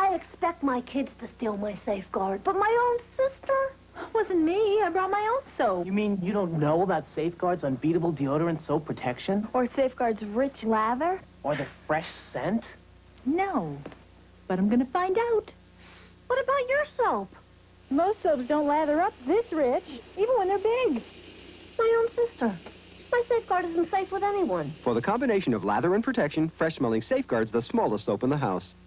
I expect my kids to steal my Safeguard, but my own sister? Wasn't me. I brought my own soap. You mean you don't know about Safeguard's unbeatable deodorant soap protection? Or Safeguard's rich lather? Or the fresh scent? No. But I'm gonna find out. What about your soap? Most soaps don't lather up this rich, even when they're big. My own sister. My Safeguard isn't safe with anyone. For the combination of lather and protection, fresh-smelling Safeguard's the smallest soap in the house.